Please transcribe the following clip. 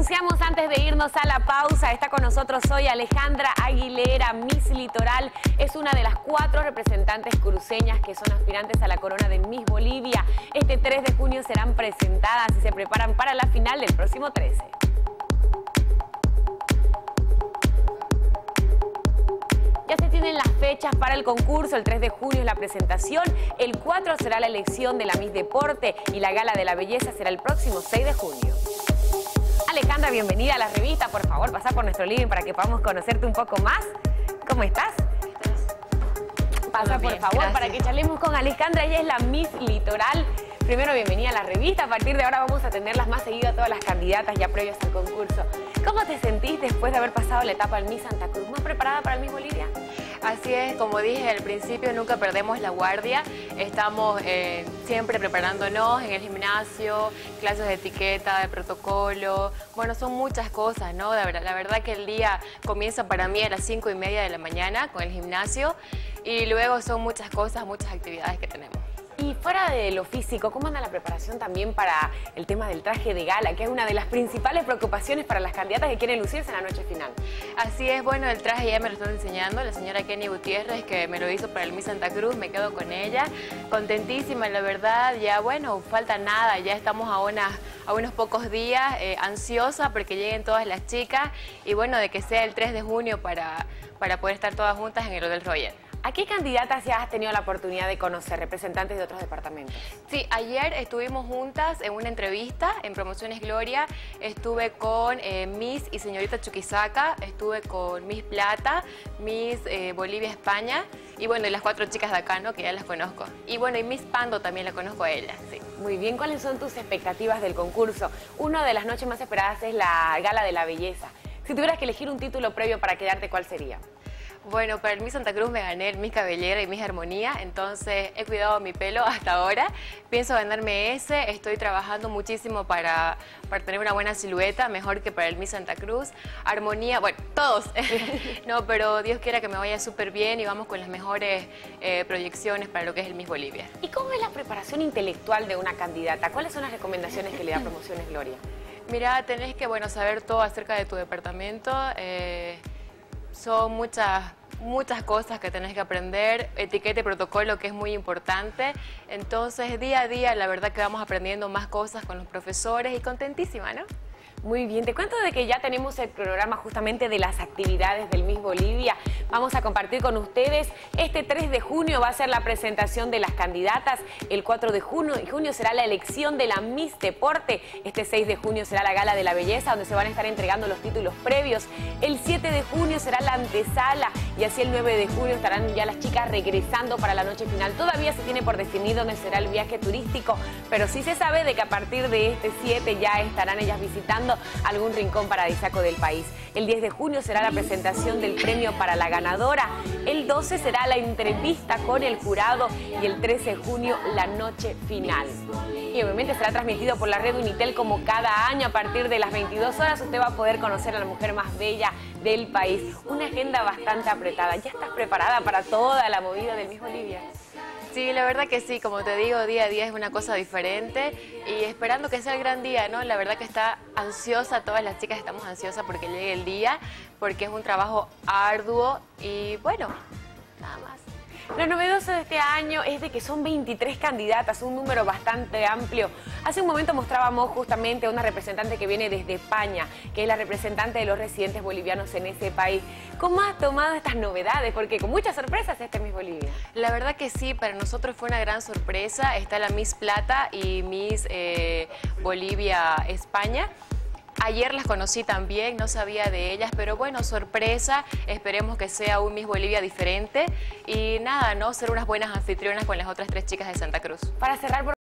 anunciamos antes de irnos a la pausa, está con nosotros hoy Alejandra Aguilera, Miss Litoral. Es una de las 4 representantes cruceñas que son aspirantes a la corona de Miss Bolivia. Este 3 de junio serán presentadas y se preparan para la final del próximo 13. Ya se tienen las fechas para el concurso. El 3 de junio es la presentación, el 4 será la elección de la Miss Deporte y la Gala de la Belleza será el próximo 6 de junio. Alejandra, bienvenida a la revista. Por favor, pasa por nuestro living para que podamos conocerte un poco más. ¿Cómo estás? Pasa, por favor, gracias. Para que charlemos con Alejandra. Ella es la Miss Litoral. Primero, bienvenida a la revista. A partir de ahora vamos a tenerlas más seguido a todas las candidatas ya previas al concurso. ¿Cómo te sentís después de haber pasado la etapa del Miss Santa Cruz? ¿Más preparada para el Miss Bolivia? Así es, como dije al principio, nunca perdemos la guardia. Estamos siempre preparándonos en el gimnasio, clases de etiqueta, de protocolo. Bueno, son muchas cosas, ¿no? La verdad que el día comienza para mí a las 5:30 de la mañana con el gimnasio y luego son muchas cosas, muchas actividades que tenemos. Y fuera de lo físico, ¿cómo anda la preparación también para el tema del traje de gala, que es una de las principales preocupaciones para las candidatas que quieren lucirse en la noche final? Así es, bueno, el traje ya me lo están enseñando la señora Kenny Gutiérrez, que me lo hizo para el Miss Santa Cruz, me quedo con ella, contentísima, la verdad, ya bueno, falta nada, ya estamos a unos pocos días, ansiosa porque lleguen todas las chicas y bueno, de que sea el 3 de junio para poder estar todas juntas en el Hotel Royal. ¿A qué candidatas ya has tenido la oportunidad de conocer, representantes de otros departamentos? Sí, ayer estuvimos juntas en una entrevista en Promociones Gloria. Estuve con Miss y señorita Chuquisaca, estuve con Miss Plata, Miss Bolivia España y bueno, y las 4 chicas de acá, ¿no? Que ya las conozco. Y bueno, y Miss Pando también la conozco a ella, sí. Muy bien, ¿cuáles son tus expectativas del concurso? Una de las noches más esperadas es la Gala de la Belleza. Si tuvieras que elegir un título previo para quedarte, ¿cuál sería? Bueno, para el Miss Santa Cruz me gané el Miss Cabellera y Miss Armonía, entonces he cuidado mi pelo hasta ahora. Pienso ganarme ese, estoy trabajando muchísimo para tener una buena silueta, mejor que para el Miss Santa Cruz. Armonía, bueno, todos, no, pero Dios quiera que me vaya súper bien y vamos con las mejores proyecciones para lo que es el Miss Bolivia. ¿Y cómo es la preparación intelectual de una candidata? ¿Cuáles son las recomendaciones que le da Promociones Gloria? Mira, tenés que, bueno, saber todo acerca de tu departamento. Son muchas cosas que tenés que aprender, etiqueta y protocolo que es muy importante. Entonces, día a día, la verdad que vamos aprendiendo más cosas con los profesores y contentísima, ¿no? Muy bien, te cuento de que ya tenemos el programa justamente de las actividades del Miss Bolivia. Vamos a compartir con ustedes. Este 3 de junio va a ser la presentación de las candidatas. El 4 de junio será la elección de la Miss Deporte. Este 6 de junio será la Gala de la Belleza, donde se van a estar entregando los títulos previos. El 7 de junio será la antesala y así el 9 de junio estarán ya las chicas regresando para la noche final. Todavía se tiene por definir dónde será el viaje turístico, pero sí se sabe de que a partir de este 7 ya estarán ellas visitando algún rincón paradisíaco del país. El 10 de junio será la presentación del premio para la ganadora. El 12 será la entrevista con el jurado y el 13 de junio la noche final. Y obviamente será transmitido por la red Unitel como cada año. A partir de las 22 horas usted va a poder conocer a la mujer más bella del país. Una agenda bastante apretada. ¿Ya estás preparada para toda la movida del Miss Bolivia? Sí, la verdad que sí, como te digo, día a día es una cosa diferente y esperando que sea el gran día, ¿no? La verdad que está ansiosa, todas las chicas estamos ansiosas porque llegue el día, porque es un trabajo arduo y bueno, nada más. Lo novedoso de este año es de que son 23 candidatas, un número bastante amplio. Hace un momento mostrábamos justamente a una representante que viene desde España, que es la representante de los residentes bolivianos en ese país. ¿Cómo has tomado estas novedades? Porque con muchas sorpresas este Miss Bolivia. La verdad que sí, para nosotros fue una gran sorpresa. Está la Miss Plata y Miss Bolivia España. Ayer las conocí también, no sabía de ellas, pero bueno, sorpresa, esperemos que sea un Miss Bolivia diferente y nada, ¿no? Ser unas buenas anfitrionas con las otras 3 chicas de Santa Cruz. Para cerrar,